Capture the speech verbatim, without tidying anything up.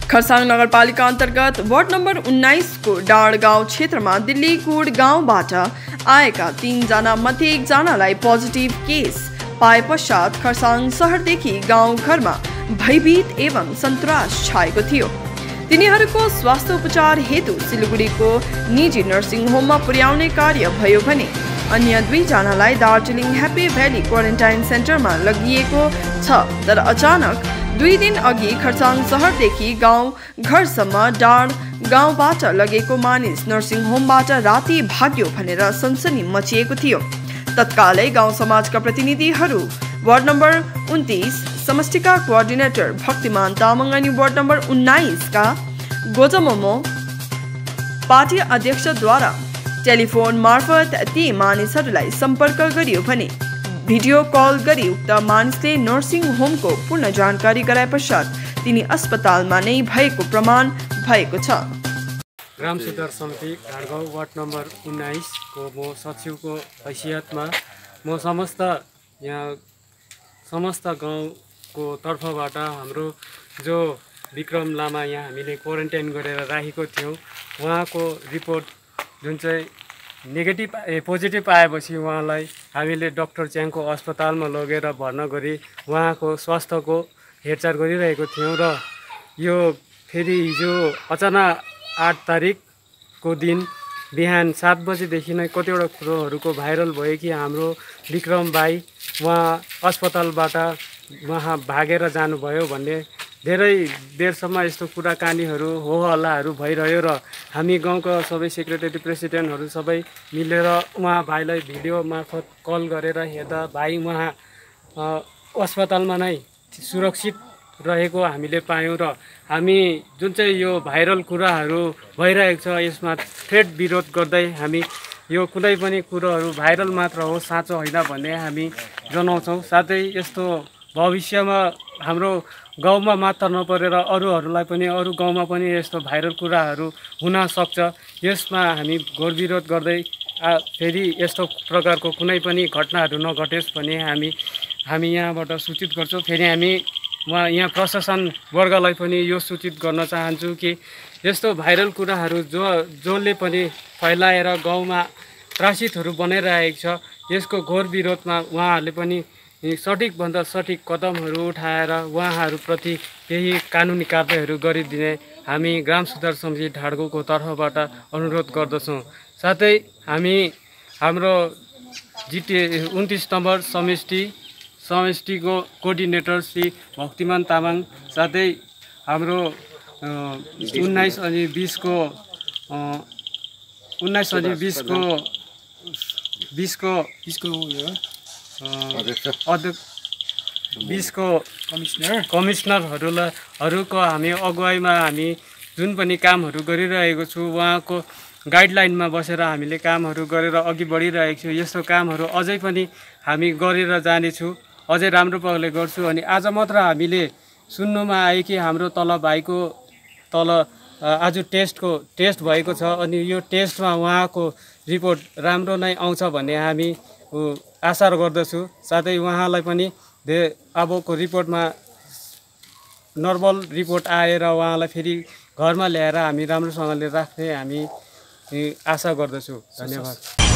खरसाङ नगरपालिका अन्तर्गत ward number उन्नाइस को डाँड गाउँ क्षेत्रमा दिल्ली गुड गाउँबाट आएका तीनजना मध्ये एकजनालाई पोजिटिभ केस पाए पश्चात खरसाङ शहरदेखि गाउँ घरमा भयभीत एवं सन्तास छाएको थियो। तिनीहरूको स्वास्थ्य उपचार हेतु सिलगढीको निजी नर्सिङ होममा पुर्याउने कार्य भयो भने अन्य दुईजनालाई दार्जिलिङ ह्याप्पी भ्याली क्वारेन्टाइन सेन्टरमा लगिएको छ। तर अचानक दुई दिन अघि खरसाङ शहरदेखि गाउँ घरसम्म डाँड गाउँबाट लगेको मानिस नर्सिङ होमबाट राति भाग्यो भनेर सनसनी मचिएको थियो। तत्कालै गाउँ समाजका प्रतिनिधिहरू वार्ड नम्बर उन्तीस समष्टिका कोअर्डिनेटर भक्तिमान तामाङ अनि वार्ड नम्बर उन्नाइस का गोजमोमो पार्टी अध्यक्षद्वारा टेलिफोन मार्फत ती मानिसहरूलाई सम्पर्क गरियो भने भिडियो कल गरी उक्त मानिसले नर्सिङ होमको पूर्ण जानकारी गराए पश्चात तिनी अस्पतालमा नै भएको प्रमाण भएको छ। ग्राम सुधार समिति ढाडगाउँ वार्ड नम्बर उन्नाइस को म सचिवको हैसियतमा म समस्त यहाँ समस्त गाउँको तर्फबाट हाम्रो जो विक्रम लामा यहाँ हामीले क्वारेन्टाइन गरेर राखेको थियौँ उहाँको रिपोर्ट जुन चाहिँ नेगेटिभ ए पोजिटिभ आएपछि उहाँलाई हामीले डाक्टर च्याङको अस्पतालमा लगेर भर्ना गरी उहाँको स्वास्थ्यको हेरचाह गरिरहेको थियौँ। र यो फेरि हिजो अचानक आठ तारिकको दिन बिहान सात बजेदेखि नै कतिवटा कुरोहरूको भाइरल भयो कि हाम्रो विक्रम भाइ उहाँ अस्पतालबाट उहाँ भागेर जानुभयो भन्ने धेरै बेरसम्म यस्तो कुराकानीहरू हो हल्लाहरू भइरह्यो। र हामी गाउँका सबै सेक्रेटरी प्रेसिडेन्टहरू सबै मिलेर उहाँ भाइलाई भिडियो मार्फत कल गरेर हेर्दा भाइ उहाँ अस्पतालमा नै सुरक्षित रहेको हामीले पायौँ। र हामी जुन चाहिँ यो भाइरल कुराहरू भइरहेको छ यसमा थ्रेड विरोध गर्दै हामी यो कुनै पनि कुरोहरू भाइरल मात्र हो साँचो होइन भन्ने हामी जनाउँछौँ। साथै यस्तो भविष्यमा हाम्रो गाउँमा मात्र नपरेर अरूहरूलाई पनि अरू गाउँमा पनि यस्तो भाइरल कुराहरू हुन सक्छ। यसमा हामी घोर विरोध गर्दै फेरि यस्तो प्रकारको कुनै पनि घटनाहरू नघटोस् भन्ने हामी हामी यहाँबाट सूचित गर्छौँ। फेरि हामी उहाँ यहाँ प्रशासन वर्गलाई पनि यो सूचित गर्न चाहन्छु कि यस्तो भाइरल कुराहरू जो जसले पनि फैलाएर गाउँमा त्रासितहरू बनाइरहेको छ यसको घोर विरोधमा उहाँहरूले पनि सठिकभन्दा सठिक कदमहरू उठाएर उहाँहरूप्रति केही कानुनी कारबाहीहरू गरिदिने हामी ग्राम सुधार समिति ढाडगाउँको तर्फबाट अनुरोध गर्दछौँ। साथै हामी हाम्रो जिटिए उन्तिस नम्बर समष्टि समष्टिको कोअर्डिनेटर श्री भक्तिमान तामाङ साथै हाम्रो उन्नाइस अनि बिसको उन्नाइस अनि बिसको बिसको बिसको अध्यक्ष बिसको कमिसनर कमिसनरहरूलाई हरूको हामी अगुवाईमा हामी जुन पनि कामहरू गरिरहेको छु उहाँको गाइडलाइनमा बसेर हामीले कामहरू गरेर अघि बढिरहेको छु। यस्तो कामहरू अझै पनि हामी गरेर जानेछु, अझै राम्रो प्रकारले गर्छु। अनि आज मात्र हामीले सुन्नुमा आयो कि हाम्रो तल भाइको तल आज टेस्टको टेस्ट भएको छ अनि यो टेस्टमा उहाँको रिपोर्ट राम्रो नै आउँछ भन्ने हामी आशा गर्दछु। साथै उहाँलाई पनि धे अबको रिपोर्टमा नर्मल रिपोर्ट आएर उहाँलाई फेरि घरमा ल्याएर हामी राम्रोसँगले राख्ने हामी आशा गर्दछु। धन्यवाद।